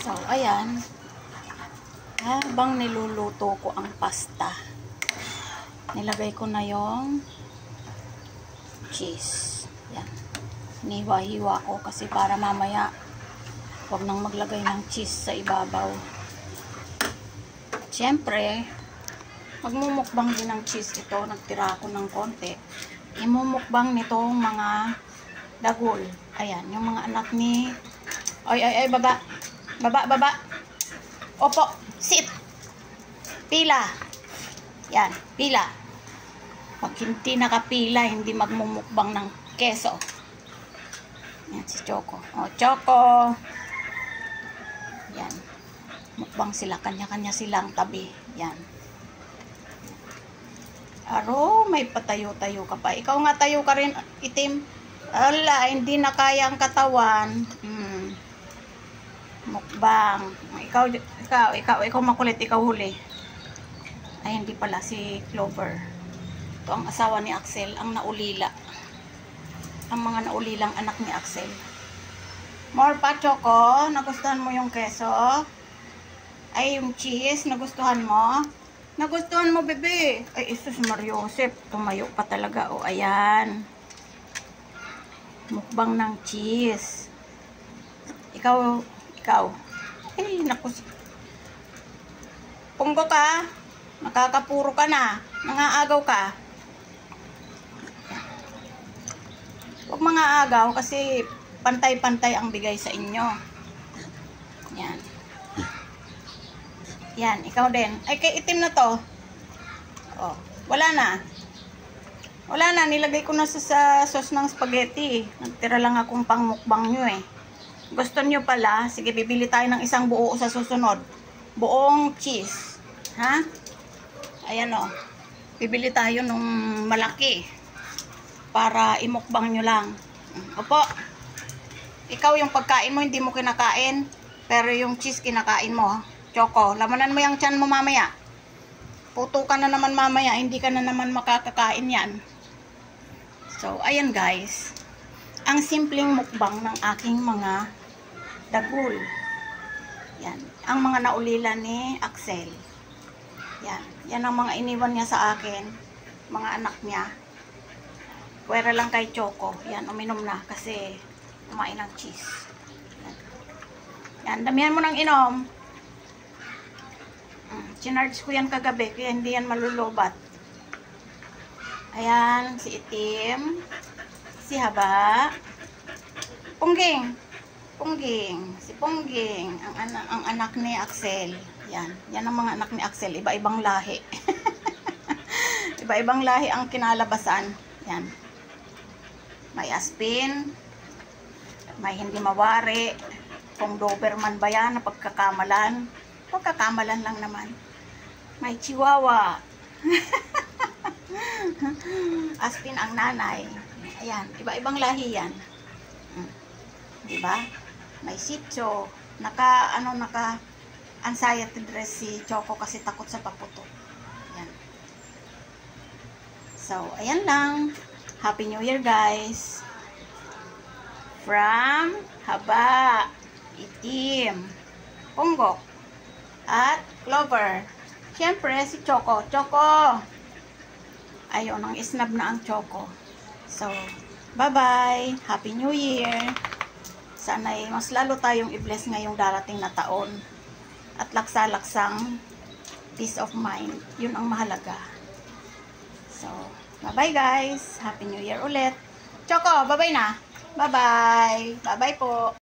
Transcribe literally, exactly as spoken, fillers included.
So, ayan. Habang niluluto ko ang pasta, nilagay ko na yung cheese. Yan. Niwa-hiwa ko kasi para mamaya huwag nang maglagay ng cheese sa ibabaw. Siyempre, magmumukbang din ng cheese ito. Nagtira ako ng konti. Imumukbang nitong mga dagol. Ayan, yung mga anak ni... Ay, ay, ay, baba. Baba, baba. Opo, sit. Pila. Yan, pila. Pag hindi nakapila, hindi magmumukbang ng keso. Yan, si Choco. O, Choco. Yan. Mukbang sila. Kanya-kanya silang tabi. Yan. Aro, may patayo-tayo ka pa. Ikaw nga tayo ka rin, itim. Ala, hindi na kaya ang katawan. Hmm. Mukbang. Ikaw, ikaw, ikaw, ikaw makulit, ikaw huli. Ay, hindi pala, si Clover. Ito ang asawa ni Axel, ang naulila. Ang mga naulilang anak ni Axel. More pa, Choco. Nagustuhan mo yung keso? Ay, yung cheese, nagustuhan mo? Nagustuhan mo, bebe? Ay, isus Mariosep. Tumayo pa talaga. O, ayan. Mukbang ng cheese. Ikaw, ikaw. Ay, naku. Punggo ka. Nakakapuro ka na. Nangaagaw ka. Huwag mga agaw kasi pantay-pantay ang bigay sa inyo. Yan. Yan, ikaw din. Ay, kay itim na to. Oh, wala na. Wala na, nilagay ko na sa, sa sauce ng spaghetti. Nagtira lang akong pangmukbang nyo eh. Gusto nyo pala, sige, bibili tayo ng isang buo sa susunod. Buong cheese. Ha? Ayan o. Bibili tayo nung malaki. Para imukbang nyo lang. Opo. Ikaw yung pagkain mo, hindi mo kinakain. Pero yung cheese kinakain mo. Choco, lamanan mo yung tiyan mo mamaya. Puto ka na naman mamaya, hindi ka na naman makakakain yan. So, ayan guys. Ang simpleng mukbang ng aking mga dagul. Yan. Ang mga naulila ni Axel. Yan. Yan ang mga iniwan niya sa akin. Mga anak niya. Pwera lang kay Choco. Yan, uminom na kasi kumain ng cheese. Yan. Yan, damihan mo ng inom. Chinarge ko yan kagabi, kaya hindi yan malulubat. Ayan, si Itim, si Haba, Pungging, Pungging, si Pungging, ang, anak, ang anak ni Axel. Yan, yan ang mga anak ni Axel, iba-ibang lahi. Iba-ibang lahi ang kinalabasan. Yan. May aspin, may hindi mawari, kung Doberman ba yan, na pagkakamalan. Pagkakamalan lang naman. May chihuahua. Aspin ang nanay. Ayan, iba-ibang lahi yan. Diba? May sitso. Naka, ano, naka anxiety dress si Choco kasi takot sa paputok. Ayan. So, ayan lang. Happy New Year, guys. From Haba, Itim, Punggok, at Clover. Siyempre, si Choco. Choco! Ayun, ang isnab na ang Choco. So, bye-bye. Happy New Year. Sana'y mas lalo tayong i-bless ngayong darating na taon. At laksa-laksang peace of mind. Yun ang mahalaga. So, bye-bye guys. Happy New Year ulit. Choco, bye-bye na. Bye-bye. Bye-bye po.